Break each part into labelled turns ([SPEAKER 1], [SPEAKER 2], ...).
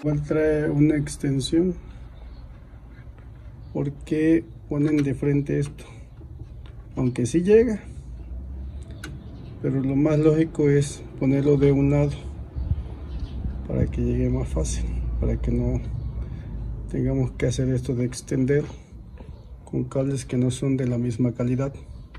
[SPEAKER 1] Igual trae una extensión. ¿Por qué ponen de frente esto? Aunque sí llega, pero lo más lógico es ponerlo de un lado para que llegue más fácil, para que no tengamos que hacer esto de extender con cables que no son de la misma calidad.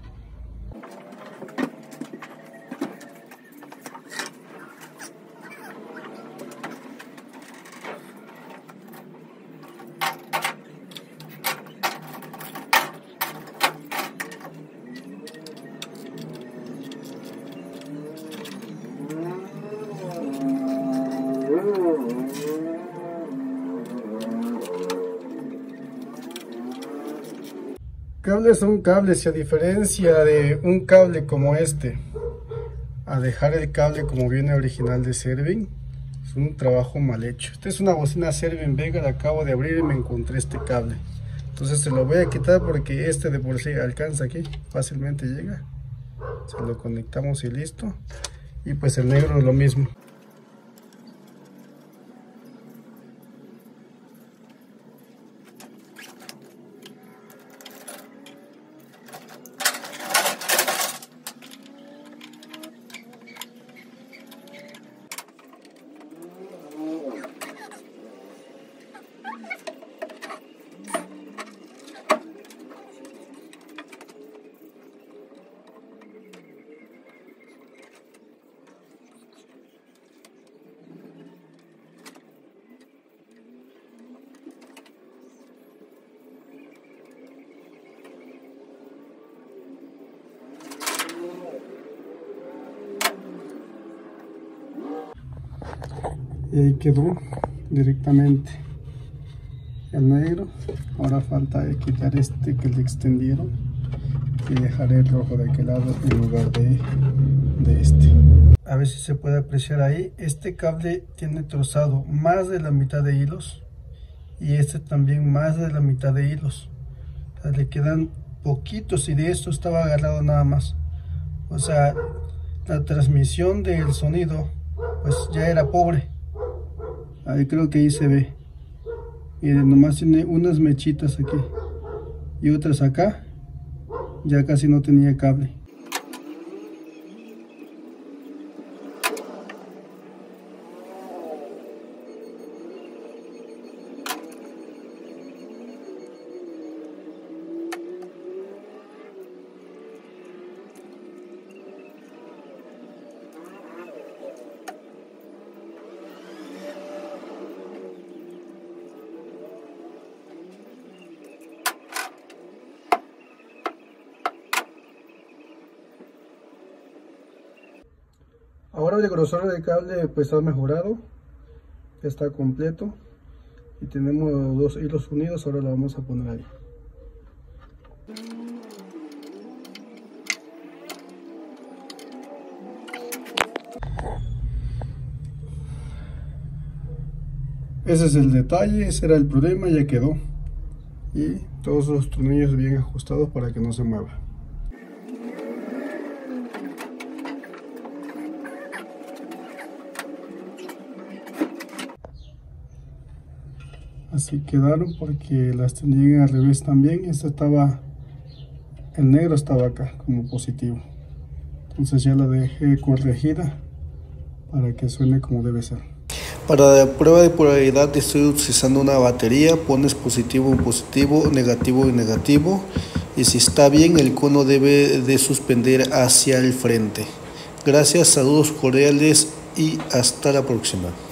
[SPEAKER 1] Cables son cables, y a diferencia de un cable como este, a dejar el cable como viene original de Servin, es un trabajo mal hecho. Esta es una bocina Servin Vega, la acabo de abrir y me encontré este cable. Entonces se lo voy a quitar porque este de por sí alcanza aquí, fácilmente llega. Se lo conectamos y listo. Y pues el negro lo mismo. Y ahí quedó directamente el negro. Ahora falta quitar este que le extendieron y dejar el rojo de aquel lado en lugar de este. A ver si se puede apreciar ahí, este cable tiene trozado más de la mitad de hilos y este también más de la mitad de hilos. O sea, le quedan poquitos y de esto estaba agarrado nada más. O sea, la transmisión del sonido pues ya era pobre. Ahí creo que ahí se ve. Miren, nomás tiene unas mechitas aquí y otras acá. Ya casi no tenía cable. Ahora el grosor del cable pues ha mejorado, ya está completo y tenemos dos hilos unidos. Ahora lo vamos a poner ahí. Ese es el detalle, ese era el problema, ya quedó. Y todos los tornillos bien ajustados para que no se mueva. Así quedaron porque las tenían al revés también. El negro estaba acá como positivo. Entonces ya la dejé corregida para que suene como debe ser. Para la prueba de polaridad estoy utilizando una batería. Pones positivo en positivo, negativo en negativo. Y si está bien, el cono debe de suspender hacia el frente. Gracias, saludos cordiales y hasta la próxima.